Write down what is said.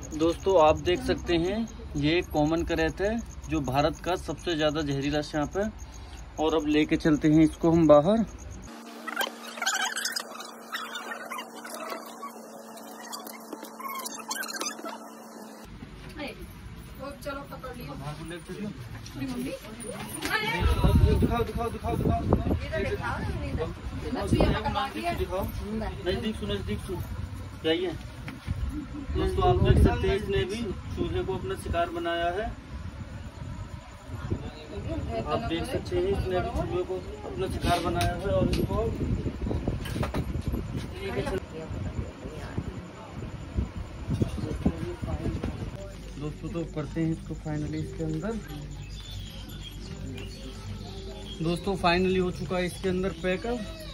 दोस्तों आप देख सकते हैं ये कॉमन करैत है जो भारत का सबसे ज्यादा जहरीला सांप है। और अब लेके चलते हैं इसको हम बाहर। चलो पकड़ लियो। दिखाओ दिखाओ दिखाओ दिखाओ नजदीक सुन जाइए। दोस्तों आप देख सकते हैं इसने भी चूहे को अपना शिकार बनाया है। आप देख सकते हैं इसने भी चूहे को अपना शिकार बनाया है और इसको दोस्तों तो करते हैं इसको फाइनली इसके अंदर। दोस्तों फाइनली हो चुका है इसके अंदर पैक।